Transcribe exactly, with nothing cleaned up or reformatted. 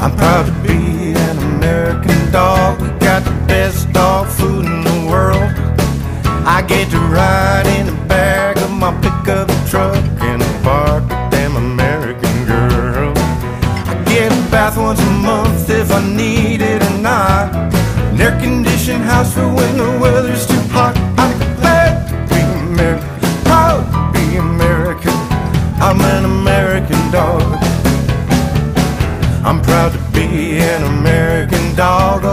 I'm proud to be an American dog. We got the best dog food in the world. I get to ride in the back of my pickup truck and bark a damn American girl. I get a bath once a month if I need it or not. An air-conditioned house for when the weather's too hot. I'm glad to be American, proud to be American. I'm an American dog. I'm proud to be an American dog.